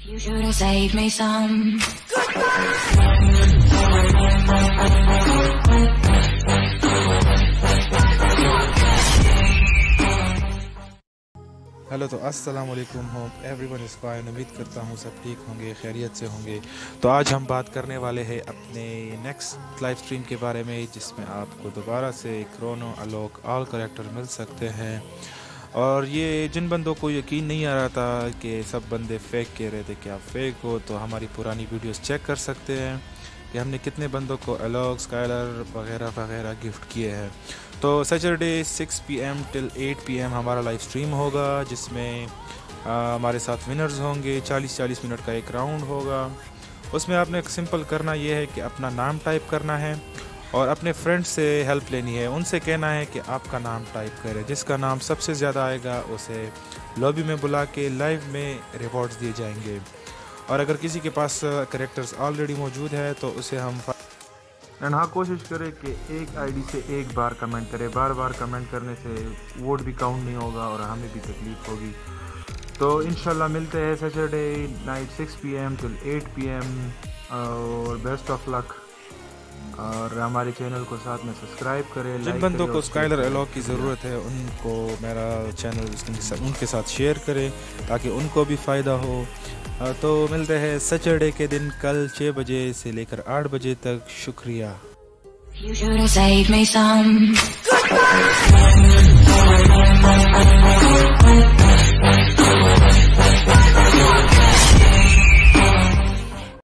You should have saved me some. Hello तो अस्सलाम वालेकुम, होप एवरीवन इज़ फाइन। उम्मीद करता हूँ सब ठीक होंगे, खैरियत से होंगे। तो आज हम बात करने वाले हैं अपने नेक्स्ट लाइव स्ट्रीम के बारे में, जिसमें आपको दोबारा से क्रोनो अलोक ऑल करेक्टर मिल सकते हैं। और ये जिन बंदों को यकीन नहीं आ रहा था कि सब बंदे फेक कह रहे थे कि आप फेक हो, तो हमारी पुरानी वीडियोस चेक कर सकते हैं कि हमने कितने बंदों को अलोक, स्काइलर वगैरह वगैरह गिफ्ट किए हैं। तो सैटरडे 6 PM टिल 8 PM हमारा लाइव स्ट्रीम होगा, जिसमें हमारे साथ विनर्स होंगे। 40-40 मिनट का एक राउंड होगा। उसमें आपने सिंपल करना ये है कि अपना नाम टाइप करना है और अपने फ्रेंड से हेल्प लेनी है। उनसे कहना है कि आपका नाम टाइप करें। जिसका नाम सबसे ज़्यादा आएगा उसे लॉबी में बुला के लाइव में रिवॉर्ड्स दिए जाएंगे। और अगर किसी के पास कैरेक्टर्स ऑलरेडी मौजूद है तो उसे हम हाँ कोशिश करें कि एक आईडी से एक बार कमेंट करें। बार बार कमेंट करने से वोट भी काउंट नहीं होगा और हमें भी तकलीफ होगी। तो इंशाल्लाह मिलते हैं Saturday night 6 PM till 8 PM और बेस्ट ऑफ लक। और हमारे चैनल को साथ में सब्सक्राइब करें। जिन बंदों को स्काइलर अलोक की ज़रूरत है उनको मेरा चैनल उनके साथ शेयर करें ताकि उनको भी फ़ायदा हो। तो मिलते हैं सैटरडे के दिन कल 6 बजे से लेकर 8 बजे तक। शुक्रिया। You should have saved me some.